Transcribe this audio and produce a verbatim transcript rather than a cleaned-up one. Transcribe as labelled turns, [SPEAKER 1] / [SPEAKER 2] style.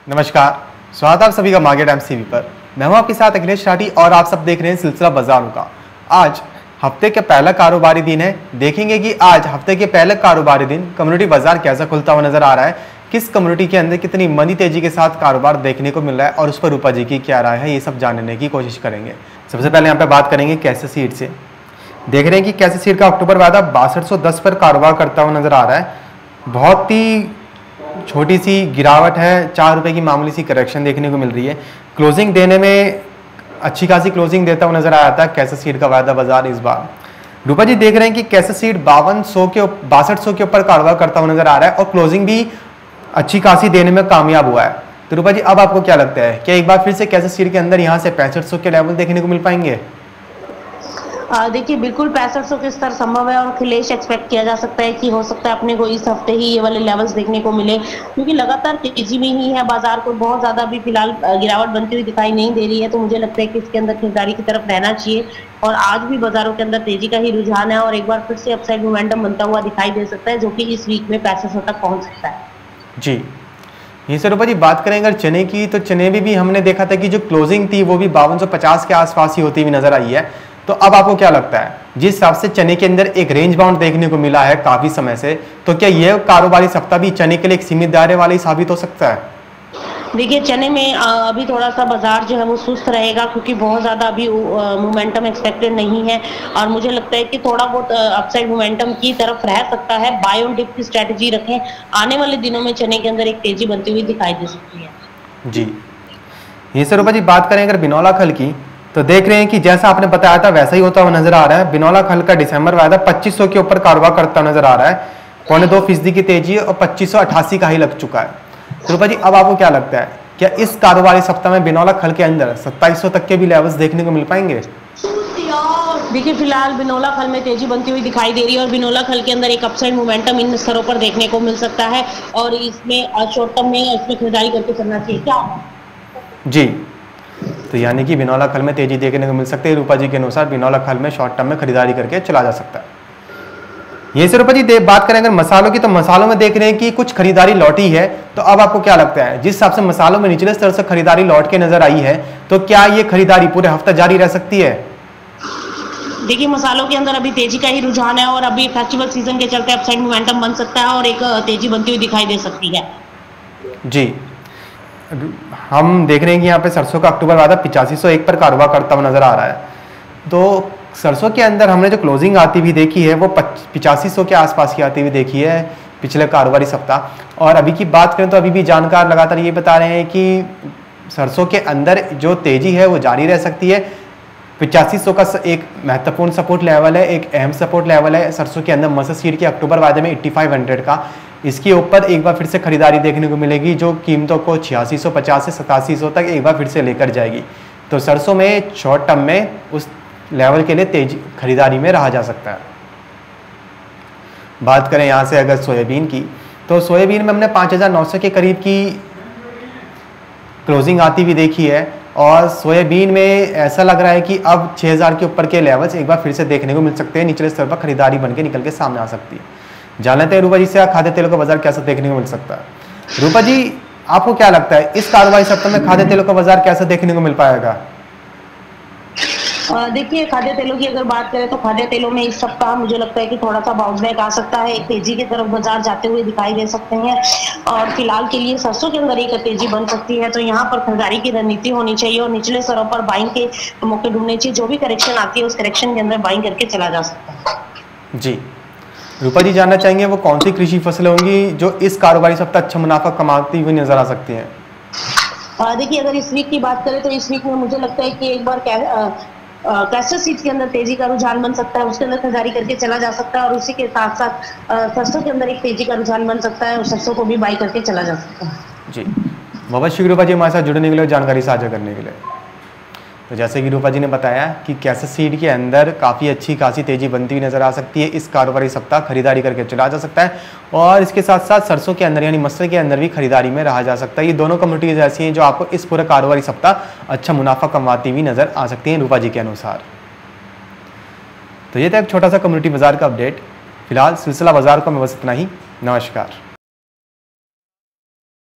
[SPEAKER 1] नमस्कार, स्वागत है आप सभी का मार्केट टाइम्स टीवी पर। मैं हूं आपके साथ अखिलेश राठी और आप सब देख रहे हैं सिलसिला बाजारों का। आज हफ्ते के पहला कारोबारी दिन है। देखेंगे कि आज हफ्ते के पहले कारोबारी दिन कम्युनिटी बाजार कैसा खुलता हुआ नजर आ रहा है, किस कम्युनिटी के अंदर कितनी मंदी तेजी के साथ कारोबार देखने को मिल रहा है और उस पर रूपा जी की क्या राय है, ये सब जानने की कोशिश करेंगे। सबसे पहले यहाँ पे बात करेंगे कैसे सीड से। देख रहे हैं कि कैसे सीड का अक्टूबर वायदा बासठ सौ दस पर कारोबार करता हुआ नजर आ रहा है। बहुत ही छोटी सी गिरावट है, चार रुपए की मामूली सी करेक्शन देखने को मिल रही है। क्लोजिंग देने में अच्छी खासी क्लोजिंग देता हुआ नजर आया था कैसे सीड का वायदा बाजार इस बार। रूपा जी देख रहे हैं कि कैसे सीड बावन सौ के बासठ सौ के ऊपर कारोबार करता हुआ नजर आ रहा है और क्लोजिंग भी अच्छी खासी देने में कामयाब हुआ है। तो रूपा जी अब आपको क्या लगता है, क्या एक बार फिर से कैसे सीड के अंदर यहाँ से पैंसठ सौ के लेवल देखने को मिल पाएंगे?
[SPEAKER 2] देखिए बिल्कुल पैंसठ सौ के स्तर संभव है और अखिलेश एक्सपेक्ट किया जा सकता है कि हो सकता है अपने को इस हफ्ते ही ये वाले लेवल्स देखने को मिले, क्योंकि लगातार तेजी में ही है बाजार को बहुत ज्यादा भी फिलहाल गिरावट बनती हुई दिखाई नहीं दे रही है। तो मुझे लगता है कि इसके अंदर खरीदारी की तरफ रहना चाहिए और आज भी बाजारों के अंदर तेजी का ही रुझान है और एक बार फिर से अपसाइड मोमेंटम बनता हुआ दिखाई दे सकता है, जो कि इस वीक में पैंसठ सौ तक पहुंच सकता है।
[SPEAKER 1] जी यही से रूपा जी बात करें अगर चने की, तो चने में भी हमने देखा था कि जो क्लोजिंग थी वो भी बावन सौ पचास के आसपास ही होती हुई नजर आई है। तो अब आपको क्या लगता है, जिस हिसाब से चने के अंदर एक रेंज बाउंड देखने को मिला है काफी समय से, तो क्या यह कारोबारी सप्ताह भी चने के लिए एक सीमित दायरे वाला ही साबित हो सकता है?
[SPEAKER 2] देखिए चने में अभी थोड़ा सा बाजार जो है वो सुस्त रहेगा, क्योंकि बहुत ज्यादा अभी मोमेंटम एक्सपेक्टेड नहीं है और मुझे लगता है कि थोड़ा बहुत अपसाइड मोमेंटम की तरफ रह सकता है। बाय ऑन डिप की स्ट्रेटजी रखें, आने वाले दिनों में चने के अंदर एक तेजी बनती हुई दिखाई दे सकती है।
[SPEAKER 1] जी ये सर रूपा जी बात करें अगर बिनौला खल की, तो देख रहे हैं कि जैसा आपने बताया था वैसा ही होता हुआ नजर आ रहा है। बिनौला खल का दिसंबर वायदा पच्चीस सौ के ऊपर कारोबार करता नजर आ रहा है, पौने दो फीसदी की तेजी और पच्चीस सौ अठासी का ही लग चुका है। तो रूपा जी अब आपको क्या लगता है, क्या इस कारोबारी सप्ताह में बिनौला खल के अंदर सत्ताईस सौ तक के भी लेवल्स देखने को मिल पाएंगे?
[SPEAKER 2] देखिए फिलहाल बिनौला खल में तेजी बनती हुई दिखाई दे रही है और बिनौला खल के अंदर एक अपसाइड मोमेंटम इन स्तरों पर देखने को मिल सकता है और इसमें शॉर्ट टर्म में इसमें खरीदारी करके चलना चाहिए। क्या
[SPEAKER 1] जी तो यानी कि बिनौला खल में तेजी देखने को मिल सकती है। रूपा जी के अनुसार बिनौला खल में शॉर्ट टर्म में खरीदारी करके चला जा सकता है। ये से रूपा जी बात करें अगर मसालों की, तो मसालों में देख रहे हैं कि कुछ खरीदारी लौटी है। तो अब आपको क्या लगता है, जिस हिसाब से मसालों में निचले स्तर से खरीदारी लौट के नजर आई है, तो क्या ये खरीदारी पूरे हफ्ता जारी रह सकती है?
[SPEAKER 2] देखिए मसालों के अंदर अभी तेजी का ही रुझान है और अभी फेस्टिवल सीजन के चलते अपसाइड मोमेंटम बन सकता है और एक तेजी बनती हुई दिखाई दे सकती है।
[SPEAKER 1] जी हम देख रहे हैं कि यहाँ पे सरसों का अक्टूबर वायदा पिचासी सौ एक पर कारोबार करता हुआ नजर आ रहा है। तो सरसों के अंदर हमने जो क्लोजिंग आती हुई देखी है वो पिचासी सौ के आसपास की आती हुई देखी है पिछले कारोबारी सप्ताह। और अभी की बात करें तो अभी भी जानकार लगातार ये बता रहे हैं कि सरसों के अंदर जो तेजी है वो जारी रह सकती है। पिचासी सौ का एक महत्वपूर्ण सपोर्ट लेवल है, एक अहम सपोर्ट लेवल है सरसों के अंदर मसद सीड के अक्टूबर वायदे में एट्टी फाइव हंड्रेड का। इसके ऊपर एक बार फिर से खरीदारी देखने को मिलेगी जो कीमतों को छियासी सौ पचास से सतासी सौ तक एक बार फिर से लेकर जाएगी। तो सरसों में शॉर्ट टर्म में उस लेवल के लिए तेजी खरीदारी में रहा जा सकता है। बात करें यहाँ से अगर सोयाबीन की, तो सोयाबीन में हमने पाँच हज़ार नौ सौ के करीब की क्लोजिंग आती हुई देखी है और सोयाबीन में ऐसा लग रहा है कि अब छः हज़ार के ऊपर के लेवल्स एक बार फिर से देखने को मिल सकते हैं। निचले स्तर पर खरीदारी बन के निकल के सामने आ सकती है। जान लेते हैं रूपा जी से खाद्य तेलों का बाजार कैसा देखने को मिल सकता है। रूपा जी आपको क्या लगता है इस कारोबारी सप्ताह में खाद्य तेलों का बाजार कैसा देखने को मिल पाएगा?
[SPEAKER 2] देखिए खाद्य तेलों की अगर बात करें तो खाद्य तेलों में इस सप्ताह मुझे लगता है कि थोड़ा सा बाउंस बैक आ सकता है, एक तेजी की तरफ बाजार जाते हुए दिखाई दे सकते हैं और फिलहाल के लिए सरसों के अंदर एक तेजी बन सकती है। तो यहाँ पर खरीदारी की रणनीति होनी चाहिए और निचले स्तरों पर बाइंग के मौके ढूंढने चाहिए। जो भी करेक्शन आती है उस करेक्शन के अंदर बाइंग करके चला जा सकता है।
[SPEAKER 1] जी रूपा जी जानना चाहेंगे वो कौन सी कृषि फसलें होंगी जो इस कारोबारी सप्ताह अच्छा मुनाफा कमाती हुई नजर आ सकती हैं?
[SPEAKER 2] देखिए अगर इस वीक की बात करें तो इस वीक में मुझे लगता है कि एक बार कैस्टर सीड्स के अंदर तेजी का रुझान बन सकता है, उसके अंदर खरीदारी करके चला जा सकता है और उसी के साथ साथ सरसों के अंदर एक तेजी का रुझान बन सकता है और सरसों को भी बाई करके चला जा सकता है।
[SPEAKER 1] जी बहुत शुक्रिया रूपा जी हमारे साथ जुड़ने के लिए, जानकारी साझा करने के लिए। तो जैसे कि रूपा जी ने बताया कि कैसे सीड के अंदर काफ़ी अच्छी खासी तेजी बनती हुई नजर आ सकती है। इस कारोबारी सप्ताह खरीदारी करके चला जा सकता है और इसके साथ साथ सरसों के अंदर यानी मस्टर्ड के अंदर भी खरीदारी में रहा जा सकता है। ये दोनों कम्युनिटीज ऐसी हैं जो आपको इस पूरे कारोबारी सप्ताह अच्छा मुनाफा कमाती हुई नजर आ सकती हैं रूपा जी के अनुसार। तो ये था एक छोटा सा कम्युनिटी बाजार का अपडेट। फिलहाल सिलसिला बाजार को मैं बस इतना ही। नमस्कार।